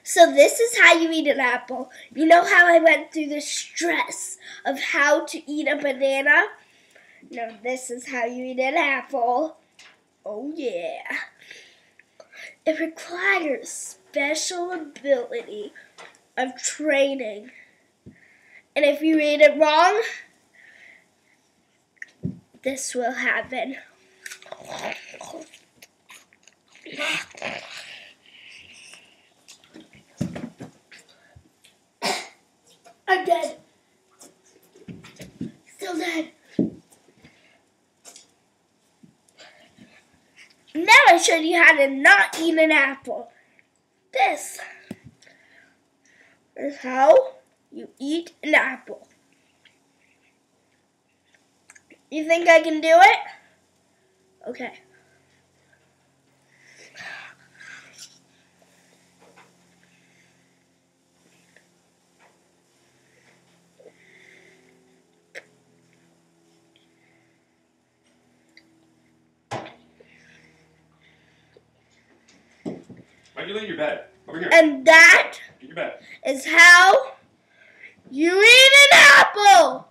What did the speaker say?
So this is how you eat an apple. You know how I went through the stress of how to eat a banana? No, this is how you eat an apple. Oh yeah. It requires special ability of training. And if you eat it wrong, this will happen. I'm dead. Still dead. Now I showed you how to not eat an apple. This is how you eat an apple. You think I can do it? Okay. Why'd you lay in your bed? Over here. And that Get your bed. is how you eat an apple.